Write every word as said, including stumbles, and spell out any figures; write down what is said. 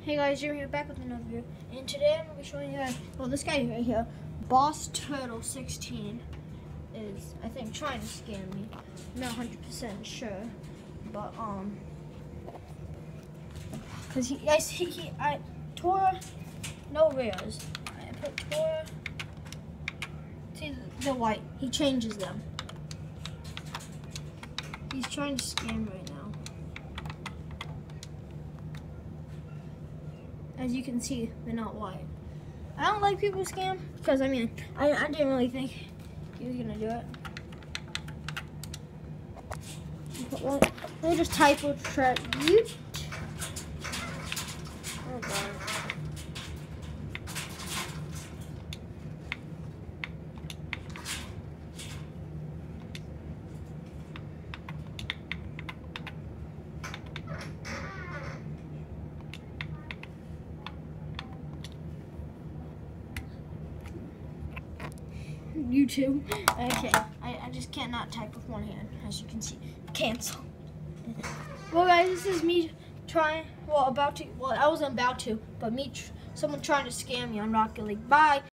Hey guys, you're here back with another video, and today I'm going to be showing you guys, well, this guy right here, Boss Turtle sixteen, is, I think, trying to scam me. I'm not one hundred percent sure, but, um, because he, I, he, he, I, Tora, no rares. I put Tora, see, the white, he changes them. He's trying to scam right now. As you can see, they're not white. I don't like people scam because I mean, I, I didn't really think he was gonna do it. Let, let me just type with track you. Oh god. YouTube. Okay, I, I just cannot type with one hand, as you can see. Cancel. Well, guys, this is me trying. Well, about to. Well, I wasn't about to, but me, tr someone trying to scam me on Rocket League. Bye.